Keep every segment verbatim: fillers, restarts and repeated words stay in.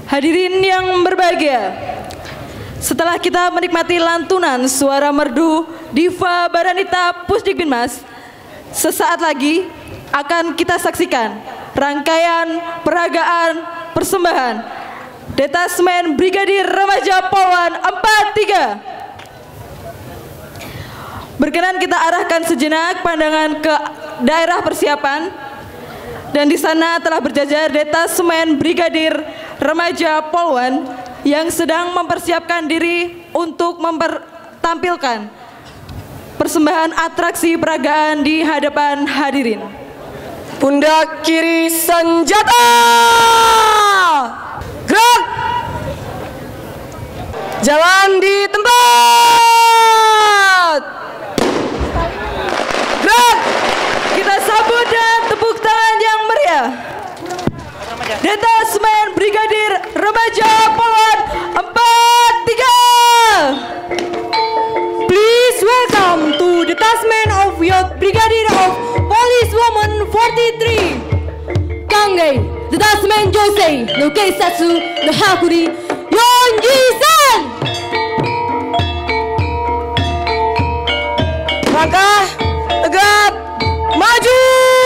Hadirin yang berbahagia, setelah kita menikmati lantunan suara merdu Diva Baranita Pusdikbinmas, sesaat lagi akan kita saksikan rangkaian peragaan persembahan Detasmen Brigadir Remaja Polwan empat tiga. Berkenan kita arahkan sejenak pandangan ke daerah persiapan, dan di sana telah berjajar Detasmen Brigadir Remaja Polwan yang sedang mempersiapkan diri untuk mempertampilkan persembahan atraksi peragaan di hadapan hadirin. Pundak kiri senjata, gerak, jalan di tempat, gerak. Kita sambut dan tepuk tangan yang meriah Detasmen Brigadir Remaja Polwan empat tiga. Please welcome to Detachment of Youth Brigadier of Police Woman forty-three. Kangge Detachment Jose no Keisatsu no Hakuri Yonji-san. langkah tegap maju,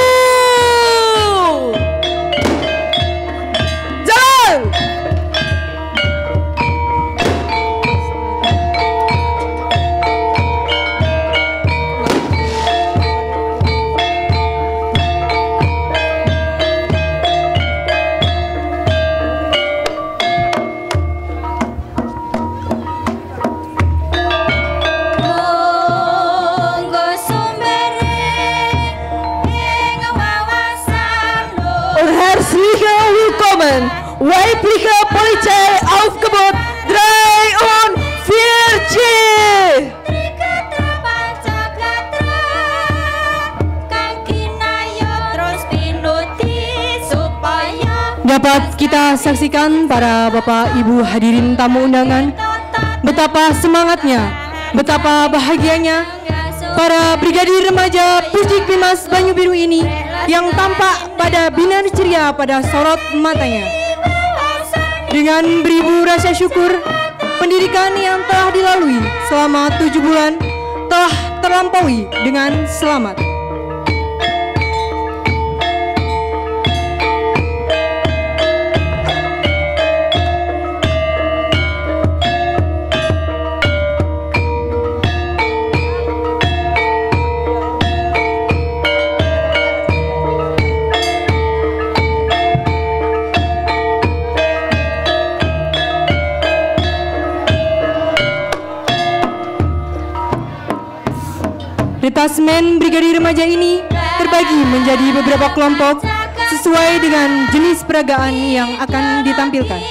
jalan. Weibliche Polizei aufgebot drei und vier G. Dapat kita saksikan para bapak ibu hadirin tamu undangan, betapa semangatnya, betapa bahagianya para Brigadir Remaja Pusdikbinmas Banyu Biru ini yang tampak pada binar ceria pada sorot matanya. Dengan beribu rasa syukur, pendidikan yang telah dilalui selama tujuh bulan telah terlampaui dengan selamat. Detasmen Brigadir Remaja ini terbagi menjadi beberapa kelompok sesuai dengan jenis peragaan yang akan ditampilkan.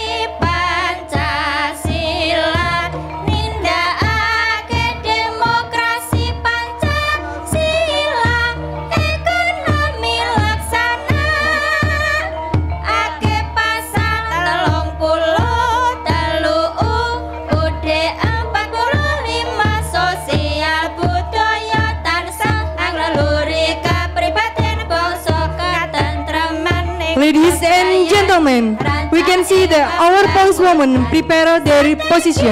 Ladies and gentlemen, we can see that our policewomen prepare their position.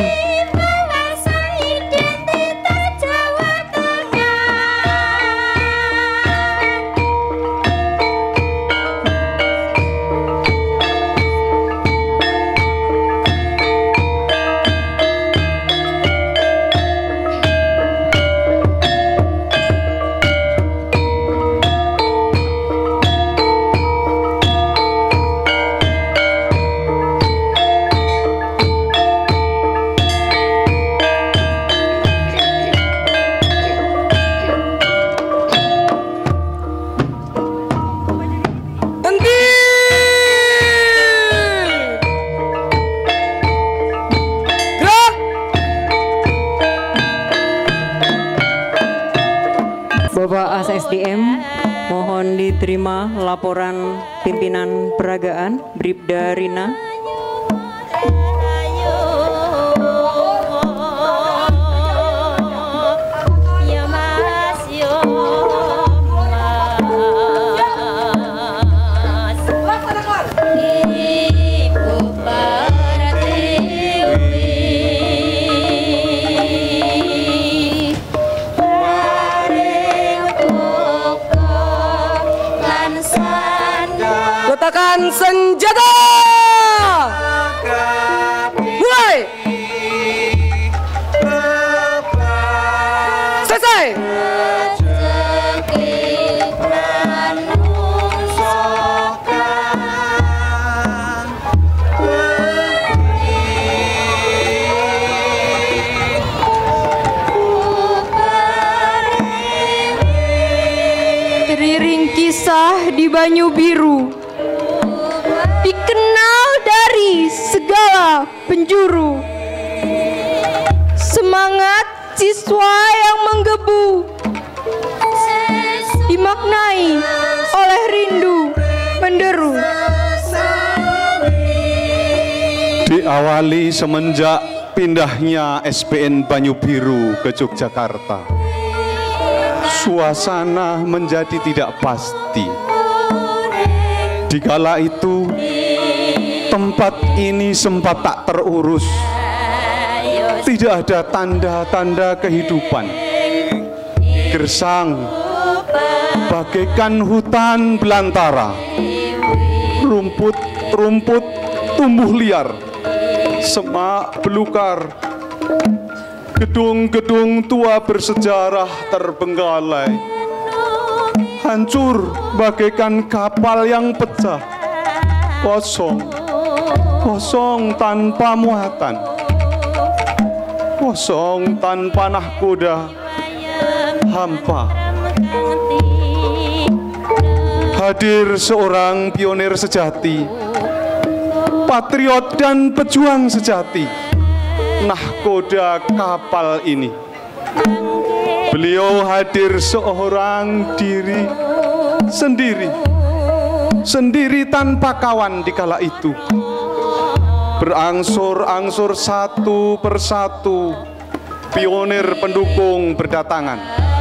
Bapak A S D M, mohon diterima laporan pimpinan peragaan Bribda Rina. Ibu Gencangkan senjata. Mulai. Selesai. Teriring kisah di Banyu Biru, dikenal dari segala penjuru. Semangat siswa yang menggebu, dimaknai oleh rindu menderu. Diawali semenjak pindahnya S P N Banyu Biru ke Yogyakarta, suasana menjadi tidak pasti. Dikala itu, tempat ini sempat tak terurus. Tidak ada tanda-tanda kehidupan. Gersang, bagaikan hutan belantara. Rumput-rumput tumbuh liar. Semak belukar. Gedung-gedung tua bersejarah terbengkalai. Hancur bagaikan kapal yang pecah. Kosong, kosong tanpa muatan. Kosong tanpa nahkoda. Hampa. Hadir seorang pionir sejati, patriot dan pejuang sejati, nahkoda kapal ini. Beliau hadir seorang diri sendiri, sendiri tanpa kawan di kala itu. Berangsur-angsur satu persatu pionir pendukung berdatangan.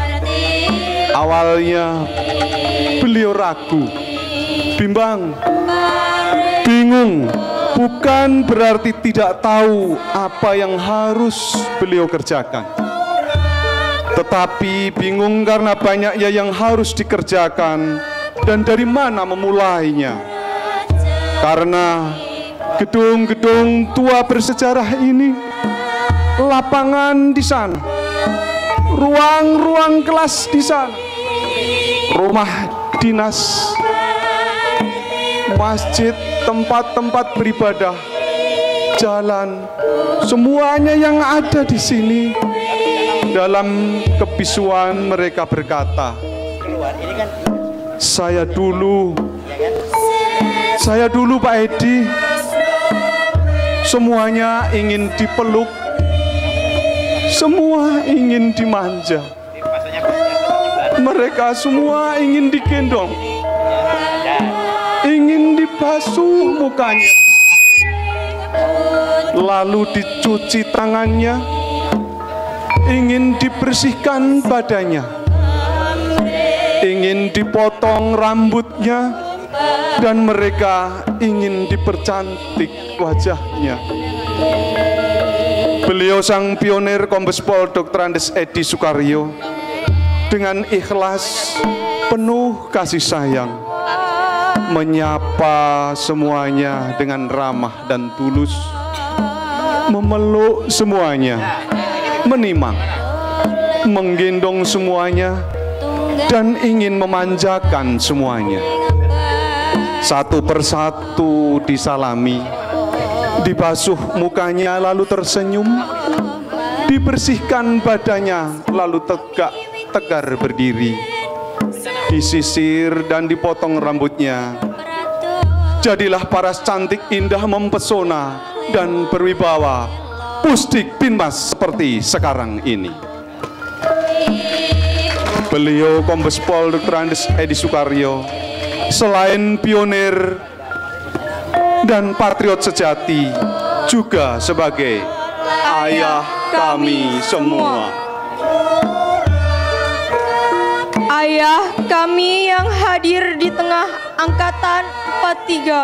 Awalnya beliau ragu, bimbang, bingung. Bukan berarti tidak tahu apa yang harus beliau kerjakan, tetapi bingung karena banyaknya yang harus dikerjakan dan dari mana memulainya. Karena gedung-gedung tua bersejarah ini, lapangan di sana, ruang-ruang kelas di sana, rumah dinas, masjid, tempat-tempat beribadah, jalan, semuanya yang ada di sini. Dalam kebisuan mereka berkata, saya dulu, saya dulu Pak Edi, semuanya ingin dipeluk, semua ingin dimanja, mereka semua ingin digendong, ingin dibasuh mukanya, lalu dicuci tangannya, ingin dibersihkan badannya, ingin dipotong rambutnya, dan mereka ingin dipercantik wajahnya. Beliau sang pionir Kombes Pol Doktor Andes Edi Sukaryo dengan ikhlas penuh kasih sayang menyapa semuanya dengan ramah dan tulus, memeluk semuanya, menimang, menggendong semuanya, dan ingin memanjakan semuanya. Satu persatu disalami, dibasuh mukanya lalu tersenyum, dibersihkan badannya lalu tegak tegar berdiri, disisir dan dipotong rambutnya. Jadilah paras cantik, indah, mempesona dan berwibawa Pusdik Binmas seperti sekarang ini. Beliau Kombes Pol Doktor Andes Edi Sukaryo selain pionir dan patriot sejati, juga sebagai ayah kami semua. Ayah kami yang hadir di tengah angkatan empat puluh tiga,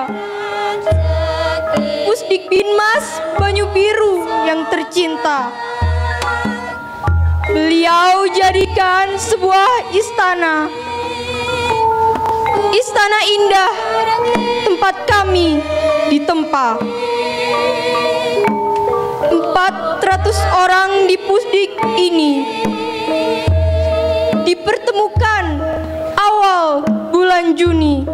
Pusdik Binmas Banyu Biru yang tercinta. Beliau jadikan sebuah istana Istana indah tempat kami ditempa. Empat ratus orang di Pusdik ini dipertemukan awal bulan Juni.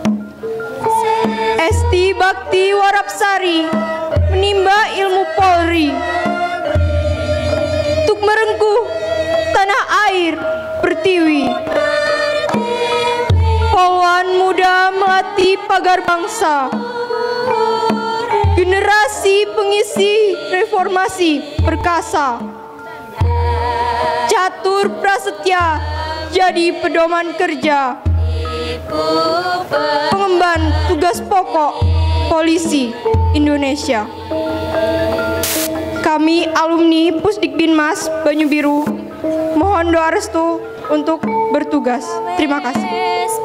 Esti Bakti Warapsari menimba ilmu Polri untuk merengkuh tanah air Pertiwi. Polwan muda melatih pagar bangsa. Generasi pengisi reformasi perkasa. Catur prasetya jadi pedoman kerja. Pengemban tugas pokok polisi Indonesia. Kami alumni Pusdik Binmas Banyu Biru mohon doa restu untuk bertugas. Terima kasih.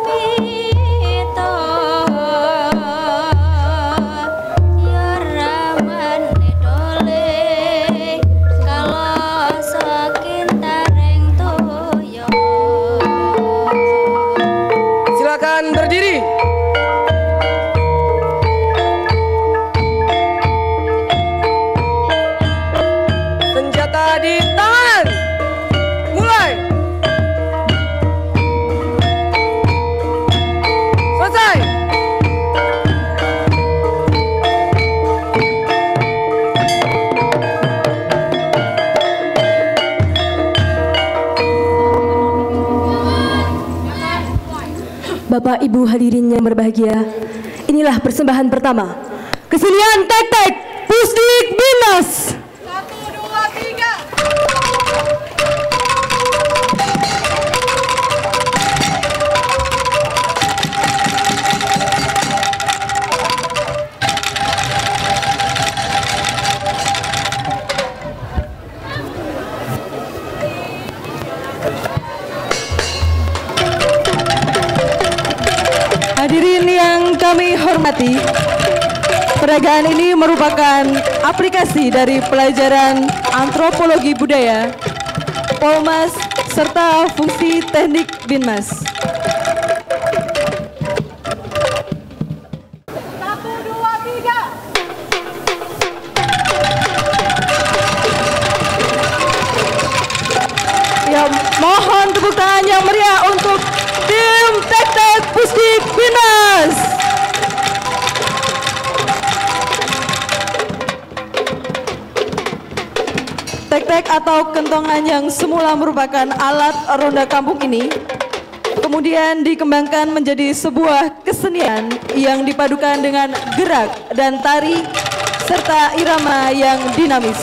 Silakan berdiri. Senjata di tangan. Mulai. Selesai. Bapak Ibu hadirin yang berbahagia, inilah persembahan pertama kesenian tek-tek Pusdik Binmas. Satu, dua, tiga. Hadirin yang kami hormati, peragaan ini merupakan aplikasi dari pelajaran antropologi budaya, Polmas, serta fungsi teknik Binmas. Satu, dua, tiga. Ya, mohon tepuk tangan yang meriah untuk tim tek-tek Pusdik Binmas. Tek-tek atau kentongan yang semula merupakan alat ronda kampung ini kemudian dikembangkan menjadi sebuah kesenian yang dipadukan dengan gerak dan tari serta irama yang dinamis.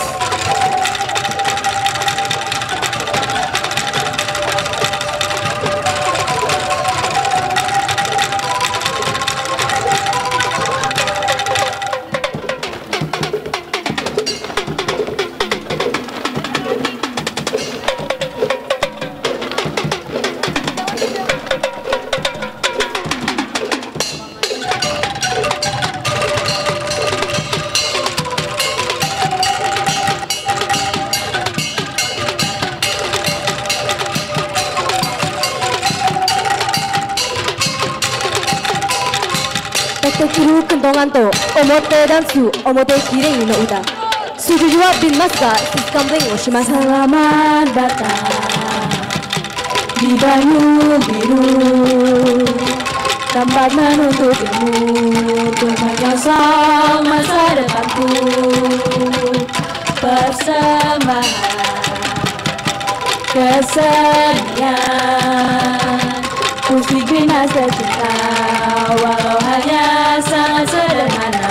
Tek-tek iru kentongan to omote dansu omote kirei no uda. Sujuju wa Binmas ga siskamling o shimasu. Selamat datang di Banyu Biru, tempat menuntut ilmu untuk menyongsong masa depanku. Persembahan kesenian Pusdik Binmas tercinta, walau hanya sangat sederhana.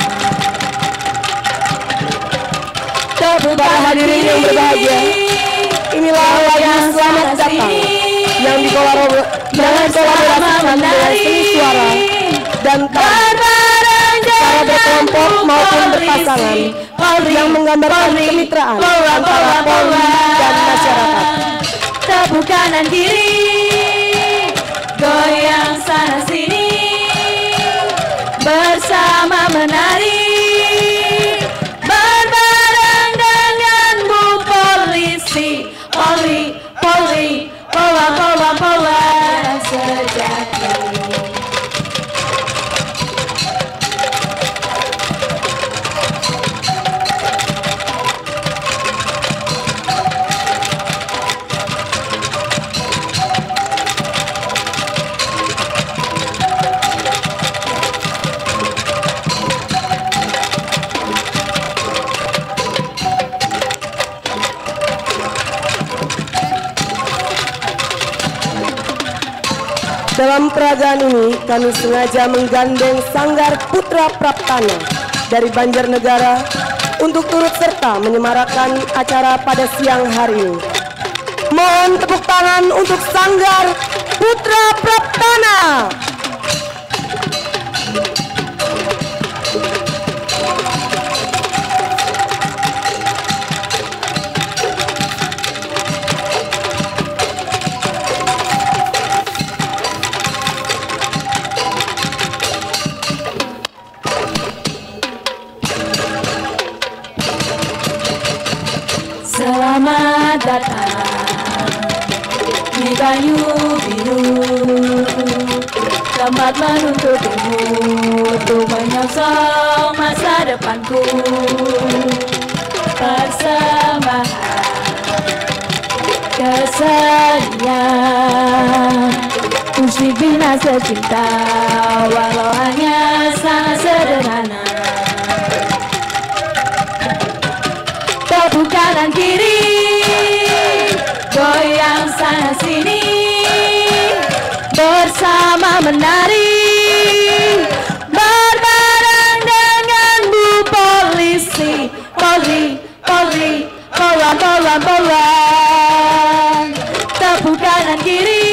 Para hadirin yang berbahagia, inilah lagu Selamat Datang yang dikolaborasikan dengan seni suara dan tari secara berkelompok maupun berpasangan yang menggambarkan kemitraan antara Polri dan masyarakat. Tepuk kanan kiri, goyang sana sini, bersama menari, berbareng dengan Bu Polisi, Polri, Polri, Polwa, Polwa, Polwa sejati. Dalam peragaan ini kami sengaja menggandeng Sanggar Putra Praptana dari Banjarnegara untuk turut serta menyemarakan acara pada siang hari ini. Mohon tepuk tangan untuk Sanggar Putra Praptana. Selamat datang di Banyu Biru, tempat menuntut ilmu untuk menyongsong masa depanku. Persembahan kesenian musik bina secinta, walau hanya sangat sederhana. Tepuk kanan kiri, goyang sana sini, bersama menari, berbareng dengan Bu Polisi, Polri, Polri, Polwan, Polwan, Polwan. Tepuk kanan kiri,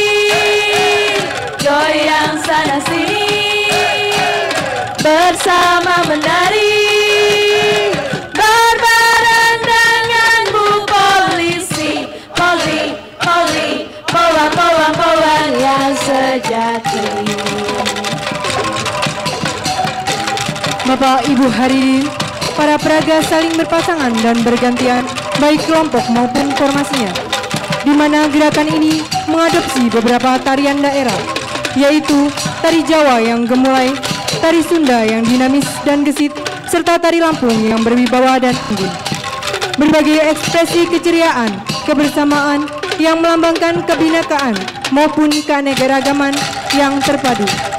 goyang sana sini, bersama menari, Polwan yang sejati. Bapak Ibu hadirin, para peraga saling berpasangan dan bergantian baik kelompok maupun formasinya, di mana gerakan ini mengadopsi beberapa tarian daerah, yaitu tari Jawa yang gemulai, tari Sunda yang dinamis dan gesit, serta tari Lampung yang berwibawa dan anggun. Berbagai ekspresi keceriaan, kebersamaan yang melambangkan kebinekaan maupun keanekaragaman yang terpadu.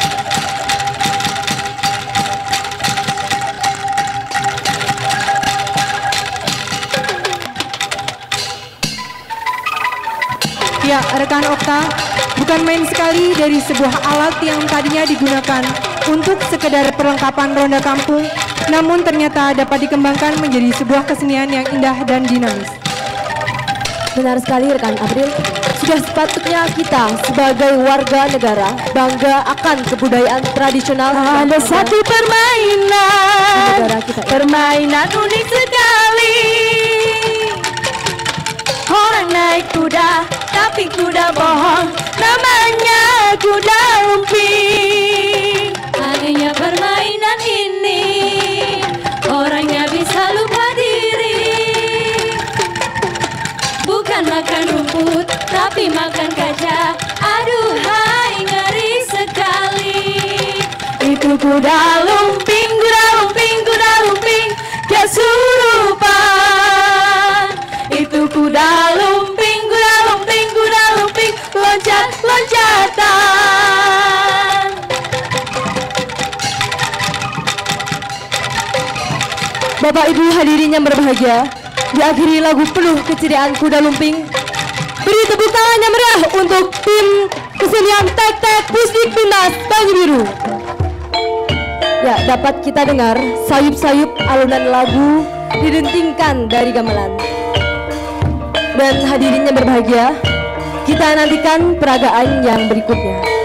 Ya, rekan Okta, bukan main sekali dari sebuah alat yang tadinya digunakan untuk sekedar perlengkapan ronda kampung, namun ternyata dapat dikembangkan menjadi sebuah kesenian yang indah dan dinamis. Benar sekali rekan April, sudah sepatutnya kita sebagai warga negara bangga akan kebudayaan tradisional. Ada satu permainan, permainan unik sekali. Orang naik kuda, tapi kuda bohong, namanya kuda lumping. Anehnya permainan ini, orangnya bisa lupa diri. Bukan makan rumput, tapi makan kaca. Aduhai, ngeri sekali. Itu kuda lumping, kuda lumping, kuda lumping kesurupan. Itu kuda lumping, kuda lumping, kuda lumping loncat-loncatan. Bapak Ibu hadirin yang berbahagia, diakhiri lagu penuh keceriaan kuda lumping. Beri tepuk tangan yang meriah untuk tim kesenian Tek-Tek Pusdik Binmas Banyu Biru. Ya, dapat kita dengar sayup-sayup alunan lagu didentingkan dari gamelan. Dan hadirin yang berbahagia, kita nantikan peragaan yang berikutnya.